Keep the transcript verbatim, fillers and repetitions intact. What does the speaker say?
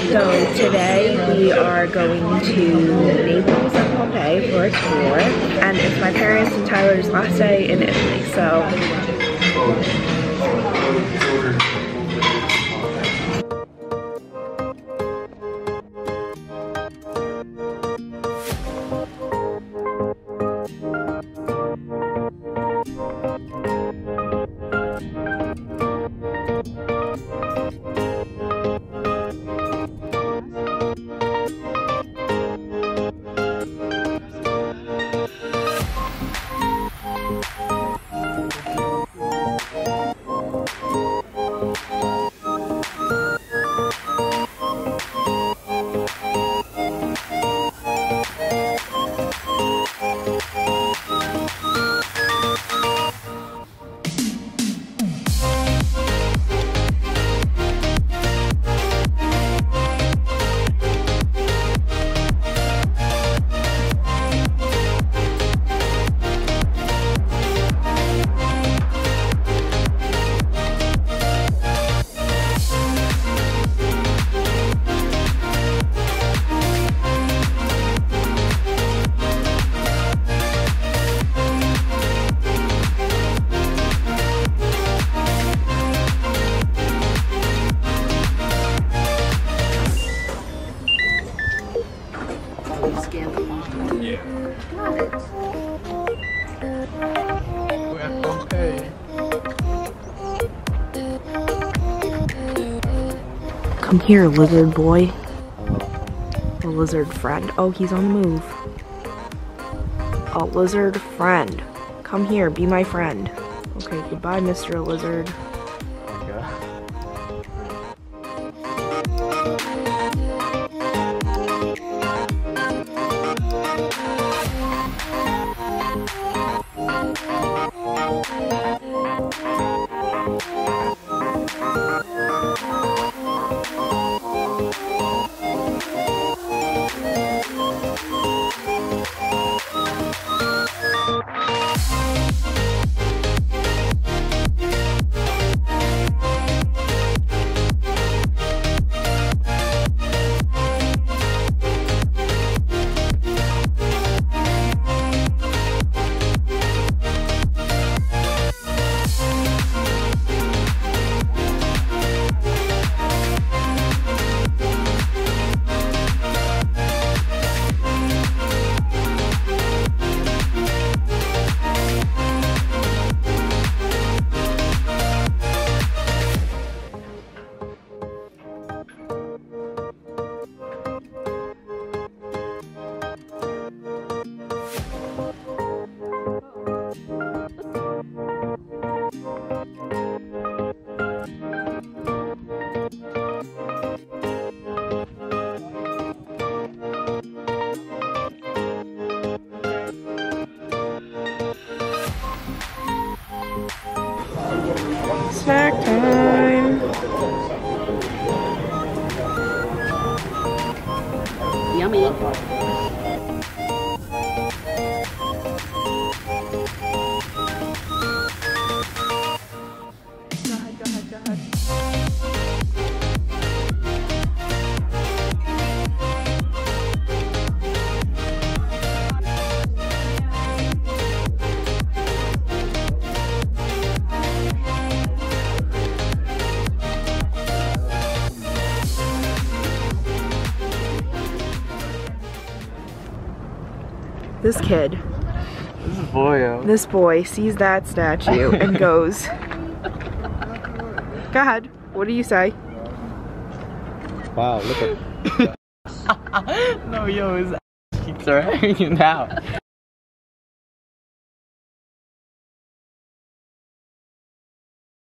So today we are going to Naples and Pompeii for a tour, and it's my parents and Tyler's last day in Italy, so come here, lizard boy. The lizard friend. Oh, he's on the move. A lizard friend. Come here, be my friend. Okay, goodbye, Mister Lizard. Snack time! Yummy! Go ahead, go ahead, go ahead. This kid, this boy, this boy sees that statue and goes, go ahead, what do you say? Wow, look at no, yo, his cheeks are hanging out.